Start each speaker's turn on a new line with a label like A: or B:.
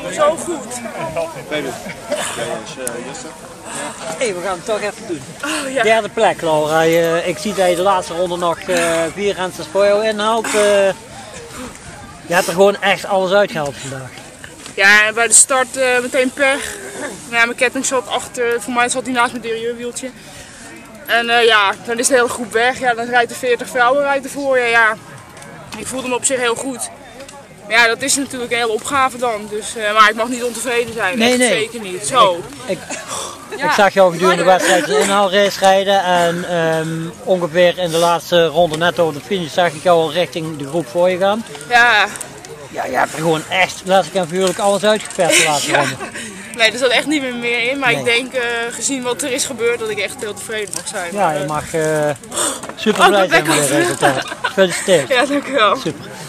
A: Zo goed.
B: Hey, we gaan het toch even doen.
A: Oh, ja.
B: Derde plek, Laura. Ik zie dat je de laatste ronde nog 4 rensters voor jou inhaalt. Je hebt er gewoon echt alles uitgehaald vandaag.
A: Ja, en bij de start meteen pech. Ja, mijn ketting zat achter, voor mij zat hij naast mijn derieurwieltje. En ja, dan is de hele groep weg. Ja, dan rijdt de 40 vrouwen ervoor. Ja, ik voelde me op zich heel goed. Maar ja, dat is natuurlijk een hele opgave dan. Dus, maar ik mag niet ontevreden zijn.
B: Nee,
A: echt,
B: nee.
A: Zeker niet. Zo.
B: Ik zag jou gedurende de wedstrijd een inhaalrace rijden en ongeveer in de laatste ronde net over de finish zag ik jou al richting de groep voor je gaan.
A: Ja.
B: Ja, je hebt er gewoon echt, laat ik en vuurlijk, alles uitgeperst de laatste ronde.
A: Nee, er zat echt niet meer in, maar
B: Nee.
A: ik denk gezien wat er is gebeurd dat ik echt heel tevreden mag zijn.
B: Ja, je mag super blij zijn met dit resultaat. Gefeliciteerd.
A: Ja, dank u wel.
B: Super.